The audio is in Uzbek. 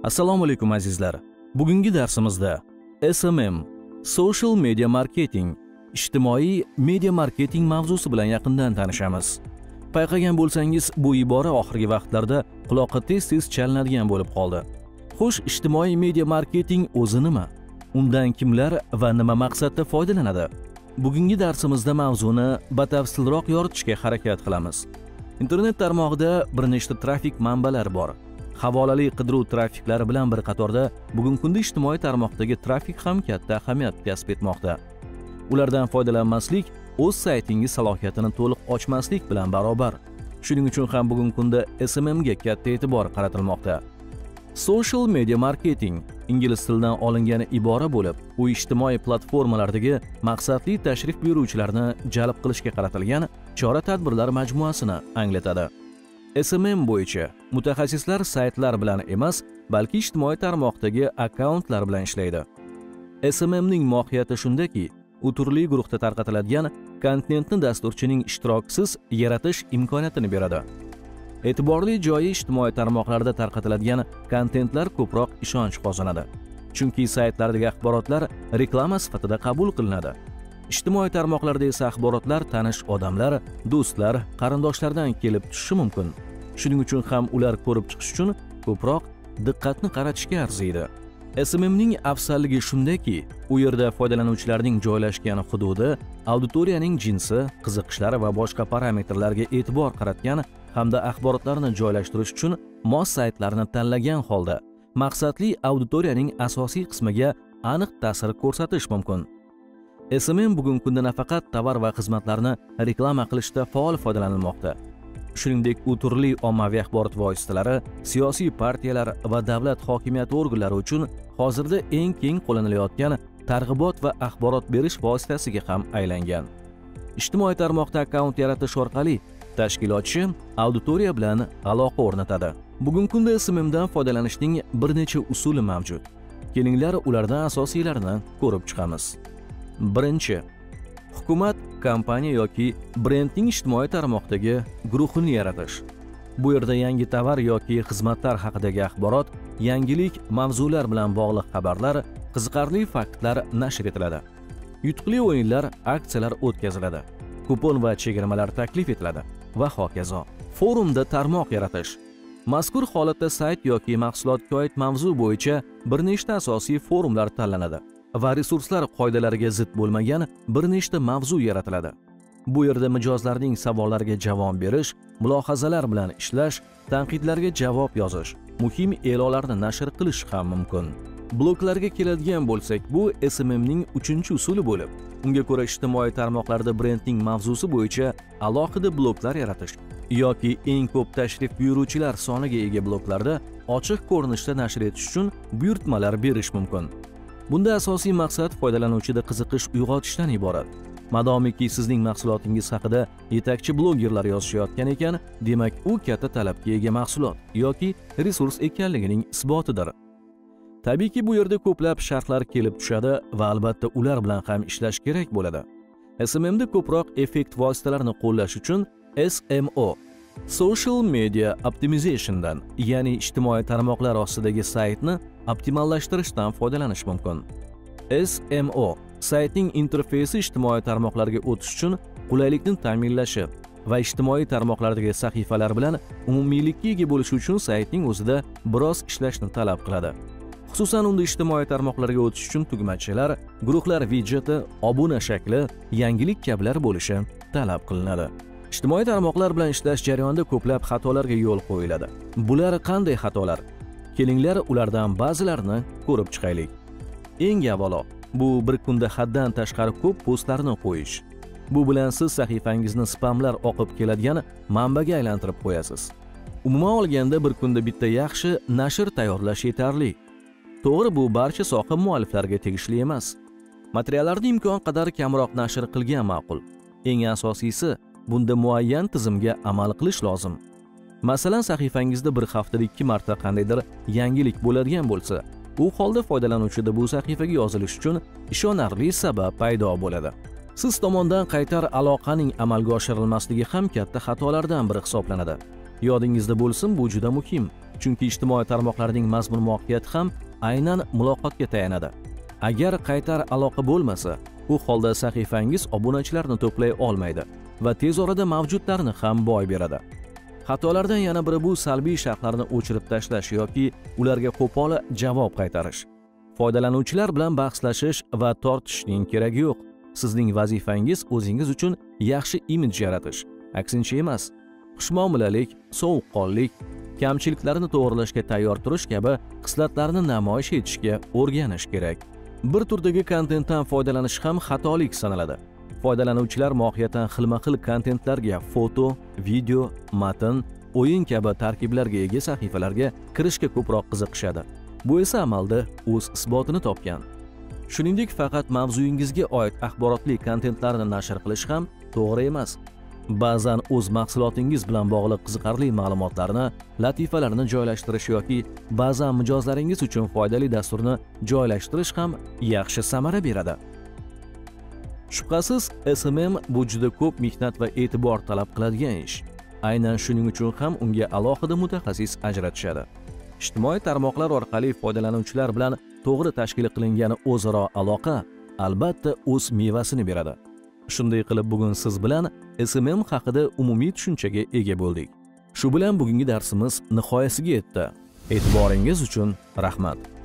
Assalomu alaykum azizlar. Bugungi darsimizda SMM Social Media Marketing, ijtimoiy media marketing mavzusi bilan yaqindan tanishamiz. Payqagan bo'lsangiz, bu ibora oxirgi vaqtlarda quloqqa tez-tez chalinadigan bo'lib qoldi. Xo'sh, ijtimoiy media marketing o'zi nima? Undan kimlar va nima maqsadda foydalanadi? Bugungi darsimizda mavzuni batafsilroq yoritishga harakat qilamiz. Internet tarmog'ida bir nechta trafik manbalar bor. Havolali qidiruv trafiklari bilan bir qatorda bugungi kunda ijtimoiy tarmoqdagi trafik ham katta ahamiyat kasb etmoqda. Ulardan foydalanmaslik o'z saytingiz salohiyatini to'liq ochmaslik bilan barobar. Shuning uchun ham bugungi kunda SMM ga katta e'tibor qaratilmoqda. Social media marketing ingliz tilidan olingan ibora bo'lib, u ijtimoiy platformalardagi maqsadli tashrif buyuruvchilarni jalb qilishga qaratilgan chora-tadbirlar majmuasini anglatadi. SMM bo'yicha mutaxassislar saytlar bilan emas, balki ijtimoiy tarmoqdagi akkauntlar bilan ishlaydi. SMM ning mohiyati shundaki, u turli guruhda tarqatiladigan kontentni dasturchining ishtirokisiz yaratish imkoniyatini beradi. E'tiborli joyi ijtimoiy tarmoqlarda tarqatiladigan kontentlar ko'proq ishonch qozonadi. Chunki saytlardagi axborotlar reklama sifatida qabul qilinadi. Ijtimoiy tarmoqlarda esa axborotlar tanish odamlar, do'stlar, qarindoshlardan kelib tushishi mumkin. Shuning uchun ham ular ko'rib chiqish uchun ko'proq diqqatni qaratishga arziydi. SMM ning afzalligi shundaki, u yerda foydalanuvchilarning joylashgan hududi, auditoriyaning jinsi, qiziqishlari va boshqa parametrlarga e'tibor qaratgan hamda axborotlarni joylashtirish uchun mos saytlarni tanlagan holda maqsadli auditoriyaning asosiy qismiga aniq ta'sir ko'rsatish mumkin. SMM bugungi kunda nafaqat tovar va xizmatlarni reklama qilishda faol foydalanilmoqda. Shuningdek, u turli ommaviy axborot vositalari, siyosiy partiyalar va davlat hokimiyati organlari uchun hozirda eng keng qo'llanilayotgan targ'ibot va axborot berish vositasiga ham aylangan. Ijtimoiy tarmoqda akkaunt yaratish orqali tashkilotchi auditoriya bilan aloqa o'rnatadi. Bugungi kunda SMM dan foydalanishning bir necha usuli mavjud. Kelinglar ulardan asosiylarini ko'rib chiqamiz. Birinchi, hukumat, kompaniya yoki brendning ijtimoiy tarmoqdagi guruhini yaratish. Bu yerda yangi tovar yoki xizmatlar haqidagi axborot, yangilik, mavzular bilan bog'liq xabarlar, qiziqarli faktlar nashr etiladi. Yutuqli o'yinlar, aksiyalar o'tkaziladi. Kupon va chegirmalar taklif etiladi va hokazo. Forumda tarmoq yaratish. Mazkur holatda sayt yoki mahsulotga oid mavzu bo'yicha bir nechta asosiy forumlar tanlanadi va resurslar qoidalariga zid bo'lmagan bir nechta mavzu yaratiladi. Bu yerda mijozlarning savollariga javob berish, mulohazalar bilan ishlash, tanqidlarga javob yozish, muhim e'lonlarni nashr qilish ham mumkin. Bloklarga keladigan bo'lsak, bu SMM ning 3-usuli bo'lib, unga ko'ra ijtimoiy tarmoqlarda brendning mavzusi bo'yicha alohida bloklar yaratish yoki eng ko'p tashrif buyuruvchilar soniga ega bloklarda ochiq ko'rinishda nashr etish uchun buyurtmalar berish mumkin. Bunda asosiy maqsad foydalanuvchida qiziqish uyg'otishdan iborat. Madomiki sizning mahsulotingiz haqida yetakchi blogerlar yozishayotgan ekan, demak u katta talabga ega mahsulot yoki resurs ekanligining isbotidir. Tabiiyki bu yerda ko'plab shartlar kelib tushadi va albatta ular bilan ham ishlash kerak bo'ladi. SMM da ko'proq effekt vositalarini qo'llash uchun SMO Social Media Optimization dan, ya'ni ijtimoiy tarmoqlar ostidagi saytni optimallashtirishdan foydalanish mumkin. SMO saytning interfeysi ijtimoiy tarmoqlarga o'tish uchun qulaylikni ta'minlashi va ijtimoiy tarmoqlardagi sahifalar bilan umumiylikka ega bo'lish uchun saytning o'zida biroz ishlashni talab qiladi. Xususan unda ijtimoiy tarmoqlarga o'tish uchun tugmachalar, guruhlar widjeti, obuna shakli, yangilik kabilar bo'lishi talab qilinadi. Ijtimoiy tarmoqlar bilan ishlash jarayonida ko'plab xatolarga yo'l qo'yiladi. Bular qanday xatolar? Kelinglar ulardan ba'zilarini ko'rib chiqaylik. Eng avvalo, bu bir kunda haddan tashqari ko'p postlarni qo'yish. Bu bilan siz sahifangizni spamlar oqib keladigan manbaga aylantirib qo'yasiz. Umuman olganda bir kunda bitta yaxshi nashr tayyorlash yetarli. To'g'ri, bu barcha soha mualliflariga tegishli emas. Materiallarni imkon qadar kamroq nashr qilgan ma'qul. Eng asosiysi, bunda muayyan tizimga amal qilish lozim. Masalan, sahifangizda bir haftada 2 marta qandaydir yangilik bo'ladigan bo'lsa, u holda foydalanuvchida bu sahifaga yozilish uchun ishonarli sabab paydo bo'ladi. Siz tomondan qaytar aloqaning amalga oshirilmasligi ham katta xatolardan biri hisoblanadi. Yodingizda bo'lsin, bu juda muhim. chunki ijtimoiy tarmoqlarning mazmun mohiyati ham aynan muloqotga tayanadi. Agar qaytar aloqa bo'lmasa, u holda sahifangiz obunachilarni to'play olmaydi va tez orada mavjudlarni ham boy beradi. Xatolardan yana biri bu salbiy sharhlarni o'chirib tashlash yoki ularga qo'pol javob qaytarish. Foydalanuvchilar bilan bahslashish va tortishning keragi yo'q. Sizning vazifangiz o'zingiz uchun yaxshi imij yaratish, aksincha emas. Xushmuomalalik, sovuqqonlik, kamchiliklarni to'g'rilashga tayyor turish kabi xislatlarni namoyish etishga o'rganish kerak. Bir turdagi kontentdan foydalanish ham xatolik sanaladi. Foydalanuvchilar mohiyatan xilma-xil kontentlarga, foto, video, matn, o'yin kabi tarkiblarga ega sahifalarga kirishga ko'proq qiziqishadi. Bu esa amalda o'z isbotini topgan. Shuningdek, faqat mavzuyingizga oid axborotli kontentlarni nashr qilish ham to'g'ri emas. Ba'zan o'z mahsulotingiz bilan bog'liq qiziqarli ma'lumotlarni, latifalarni joylashtirish yoki ba'zan mijozlaringiz uchun foydali dasturni joylashtirish ham yaxshi samara beradi. Shubhasiz, SMM bu juda ko'p mehnat va e'tibor talab qiladigan ish. Aynan shuning uchun ham unga alohida mutaxassis ajratishadi. Ijtimoiy tarmoqlar orqali foydalanuvchilar bilan to'g'ri tashkil qilingan o'zaro aloqa albatta o'z mevasini beradi. Shunday qilib bugun siz bilan SMM haqida umumiy tushunchaga ega bo'ldik. Shu bilan bugungi darsimiz nihoyasiga yetdi. E'tiboringiz uchun rahmat.